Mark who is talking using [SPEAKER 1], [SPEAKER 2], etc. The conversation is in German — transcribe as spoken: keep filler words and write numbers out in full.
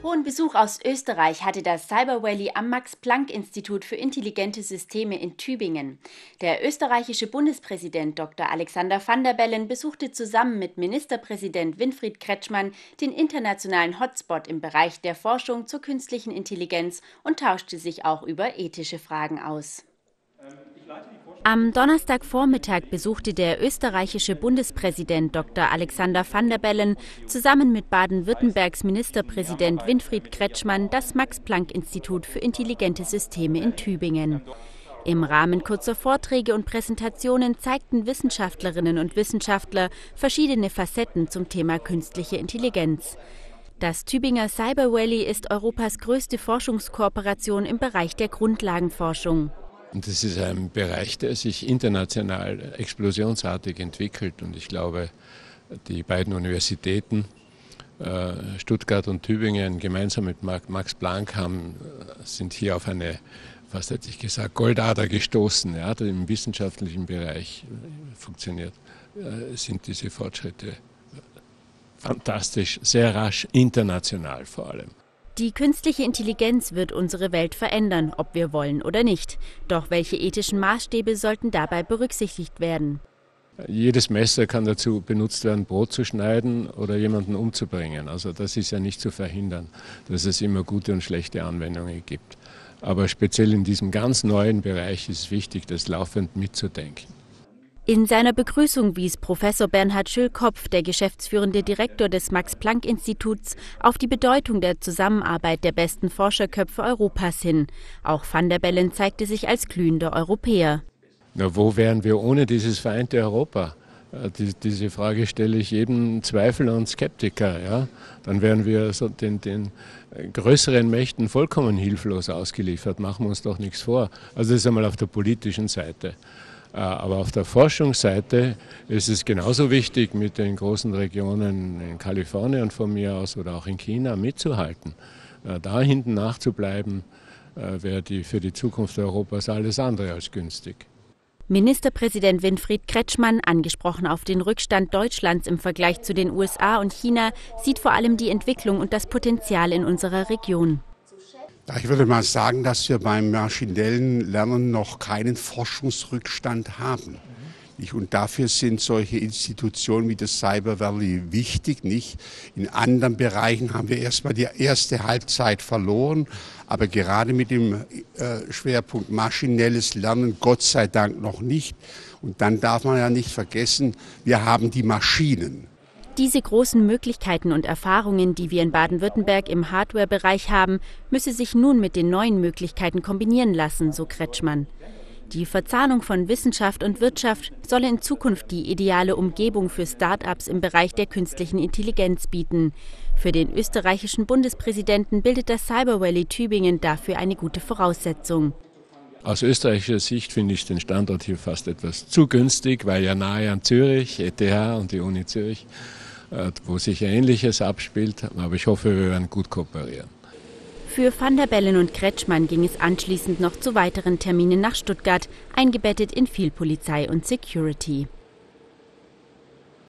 [SPEAKER 1] Hohen Besuch aus Österreich hatte das Cyber Valley am Max-Planck-Institut für intelligente Systeme in Tübingen. Der österreichische Bundespräsident Doktor Alexander Van der Bellen besuchte zusammen mit Ministerpräsident Winfried Kretschmann den internationalen Hotspot im Bereich der Forschung zur künstlichen Intelligenz und tauschte sich auch über ethische Fragen aus. Am Donnerstagvormittag besuchte der österreichische Bundespräsident Doktor Alexander Van der Bellen zusammen mit Baden-Württembergs Ministerpräsident Winfried Kretschmann das Max-Planck-Institut für intelligente Systeme in Tübingen. Im Rahmen kurzer Vorträge und Präsentationen zeigten Wissenschaftlerinnen und Wissenschaftler verschiedene Facetten zum Thema künstliche Intelligenz. Das Tübinger Cyber Valley ist Europas größte Forschungskooperation im Bereich der Grundlagenforschung.
[SPEAKER 2] Und das ist ein Bereich, der sich international explosionsartig entwickelt. Und ich glaube, die beiden Universitäten, Stuttgart und Tübingen, gemeinsam mit Max Planck, haben, sind hier auf eine, fast hätte ich gesagt, Goldader gestoßen. Ja, im wissenschaftlichen Bereich funktioniert, sind diese Fortschritte fantastisch, sehr rasch, international vor allem.
[SPEAKER 1] Die künstliche Intelligenz wird unsere Welt verändern, ob wir wollen oder nicht. Doch welche ethischen Maßstäbe sollten dabei berücksichtigt werden?
[SPEAKER 2] Jedes Messer kann dazu benutzt werden, Brot zu schneiden oder jemanden umzubringen. Also das ist ja nicht zu verhindern, dass es immer gute und schlechte Anwendungen gibt. Aber speziell in diesem ganz neuen Bereich ist es wichtig, das laufend mitzudenken.
[SPEAKER 1] In seiner Begrüßung wies Professor Bernhard Schülkopf, der geschäftsführende Direktor des Max-Planck-Instituts, auf die Bedeutung der Zusammenarbeit der besten Forscherköpfe Europas hin. Auch Van der Bellen zeigte sich als glühender Europäer.
[SPEAKER 2] Na, wo wären wir ohne dieses vereinte Europa? Die, diese Frage stelle ich jedem Zweifler und Skeptiker. Ja? Dann wären wir so den, den größeren Mächten vollkommen hilflos ausgeliefert. Machen wir uns doch nichts vor. Also das ist einmal auf der politischen Seite. Aber auf der Forschungsseite ist es genauso wichtig, mit den großen Regionen in Kalifornien von mir aus oder auch in China mitzuhalten. Da hinten nachzubleiben, wäre die, für die Zukunft Europas alles andere als günstig.
[SPEAKER 1] Ministerpräsident Winfried Kretschmann, angesprochen auf den Rückstand Deutschlands im Vergleich zu den U S A und China, sieht vor allem die Entwicklung und das Potenzial in unserer Region.
[SPEAKER 3] Ich würde mal sagen, dass wir beim maschinellen Lernen noch keinen Forschungsrückstand haben. Und dafür sind solche Institutionen wie das Cyber Valley wichtig. Nicht? In anderen Bereichen haben wir erstmal die erste Halbzeit verloren. Aber gerade mit dem Schwerpunkt maschinelles Lernen, Gott sei Dank noch nicht. Und dann darf man ja nicht vergessen, wir haben die Maschinen.
[SPEAKER 1] Diese großen Möglichkeiten und Erfahrungen, die wir in Baden-Württemberg im Hardware-Bereich haben, müsse sich nun mit den neuen Möglichkeiten kombinieren lassen, so Kretschmann. Die Verzahnung von Wissenschaft und Wirtschaft solle in Zukunft die ideale Umgebung für Start-ups im Bereich der künstlichen Intelligenz bieten. Für den österreichischen Bundespräsidenten bildet das Cyber Valley Tübingen dafür eine gute Voraussetzung.
[SPEAKER 2] Aus österreichischer Sicht finde ich den Standort hier fast etwas zu günstig, weil ja nahe an Zürich, E T H und die Uni Zürich, wo sich Ähnliches abspielt. Aber ich hoffe, wir werden gut kooperieren.
[SPEAKER 1] Für Van der Bellen und Kretschmann ging es anschließend noch zu weiteren Terminen nach Stuttgart, eingebettet in viel Polizei und Security.